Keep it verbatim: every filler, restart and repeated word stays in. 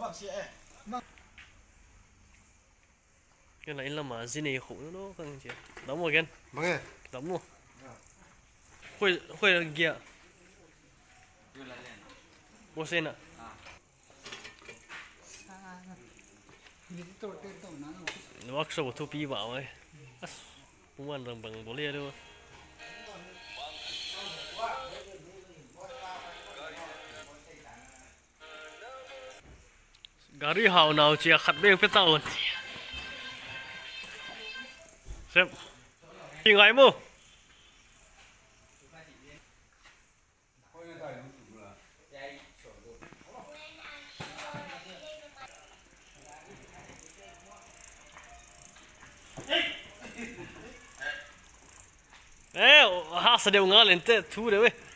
cái này là mà gì này khổ nó không chị đóng một cái đóng một khuy khuy là kia một sen ạ nó bắt sâu thu pi bảo ấy không ăn bằng bằng bố lia đâu gari hào nào chỉ khát bê phải tao xem đi ngay mu ê ha sao đều ngã lên thế thu đấy